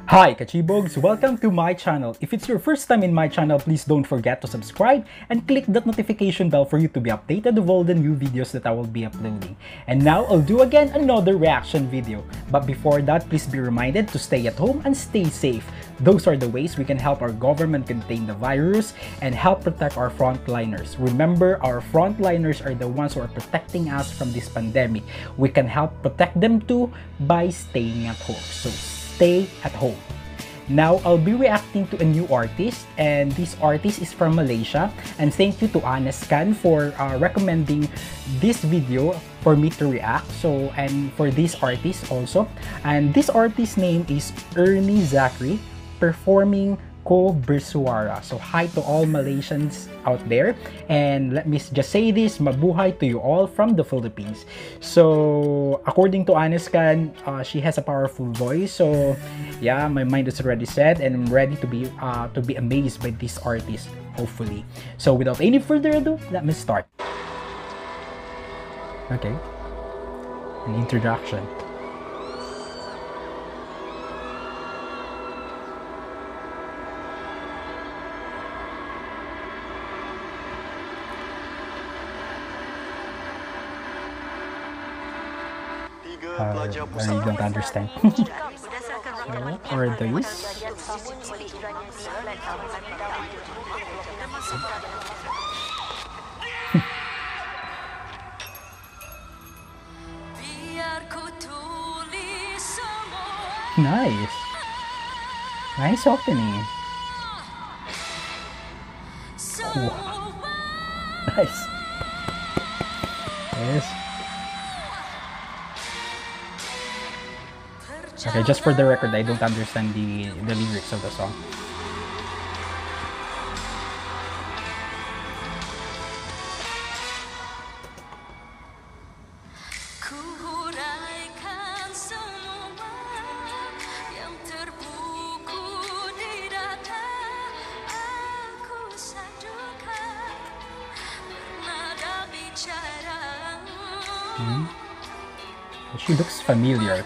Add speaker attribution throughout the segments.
Speaker 1: Hi Kachibogs! Welcome to my channel. If it's your first time in my channel, please don't forget to subscribe and click that notification bell for you to be updated of all the new videos that I will be uploading. And now I'll do again another reaction video. But before that, please be reminded to stay at home and stay safe. Those are the ways we can help our government contain the virus and help protect our frontliners. Remember, our frontliners are the ones who are protecting us from this pandemic. We can help protect them too by staying at home. So stay at home. Now, I'll be reacting to a new artist, and this artist is from Malaysia. And thank you to Anescan for recommending this video for me to react. So, and for this artist also. And this artist's name is Ernie Zachary, performing Ko Bersuara. So hi to all Malaysians out there, and let me just say this, mabuhay to you all from the Philippines. So according to Anescan, she has a powerful voice. So yeah, my mind is already set and I'm ready to be amazed by this artist, hopefully. So without any further ado, let me start. Okay, an introduction. I really don't understand. Or this? Nice. Nice opening. Wow. Nice. Yes. Okay, just for the record, I don't understand the lyrics of the song. She looks familiar.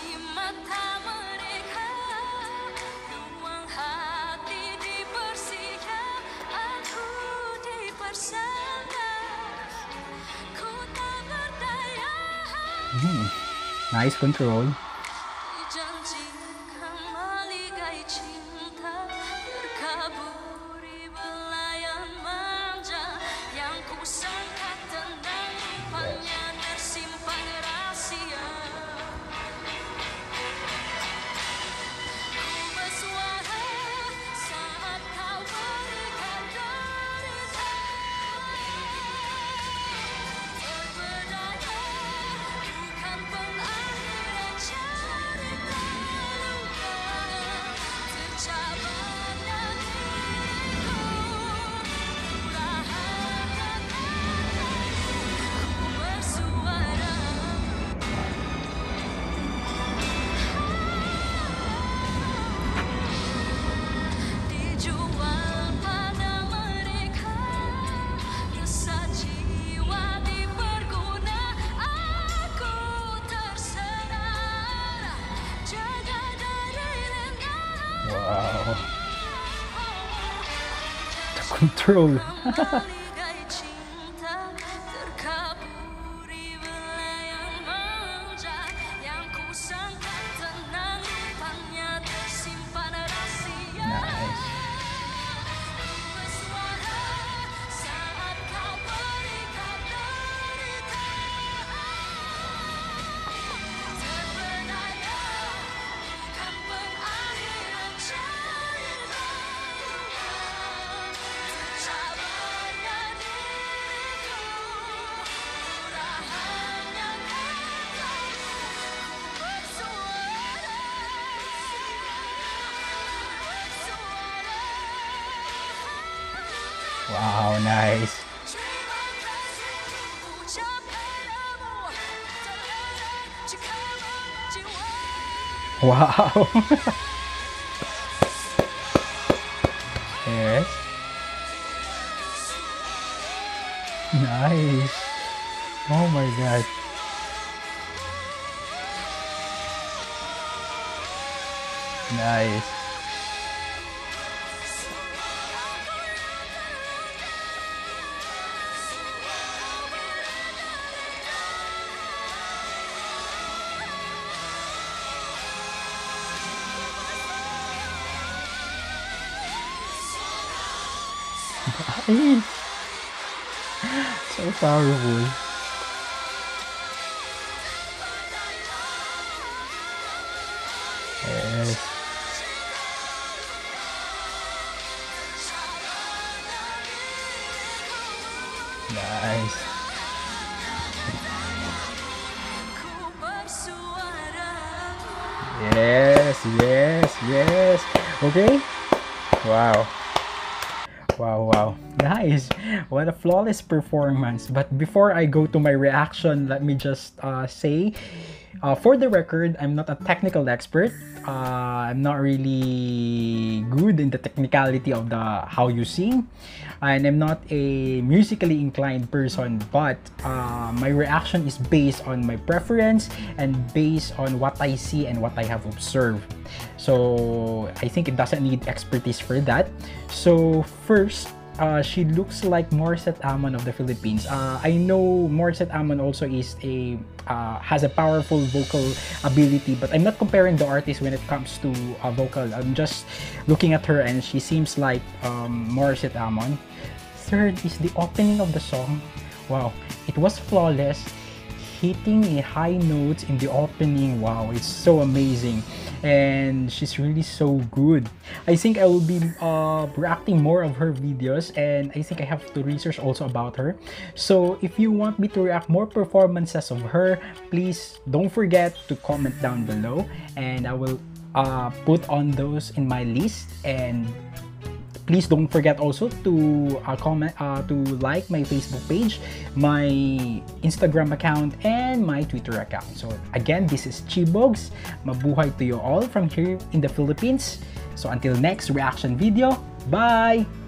Speaker 1: Nice control. Wow. The control. Wow, nice. Wow. Yes. Nice. Oh my God. Nice. Nice. So powerful. Yes. Nice. Yes, yes, yes. Okay. Wow. Wow, wow. Nice. What a flawless performance. But before I go to my reaction, let me just say, for the record, I'm not a technical expert. I'm not really good in the technicality of the how you sing. And I'm not a musically inclined person, but my reaction is based on my preference and based on what I see and what I have observed. So I think it doesn't need expertise for that. So first, she looks like Morissette Amon of the Philippines. I know Morissette Amon also is a has a powerful vocal ability, but I'm not comparing the artist when it comes to vocal. I'm just looking at her and she seems like Morissette Amon. Third is the opening of the song. Wow, it was flawless, hitting a high notes in the opening. Wow, it's so amazing, and she's really so good. I think I will be reacting more of her videos, and I think I have to research also about her. So if you want me to react more performances of her, please don't forget to comment down below, and I will put on those in my list. And please don't forget also to to like my Facebook page, my Instagram account, and my Twitter account. So again, this is Chibogs. Mabuhay to you all from here in the Philippines. So until next reaction video, bye!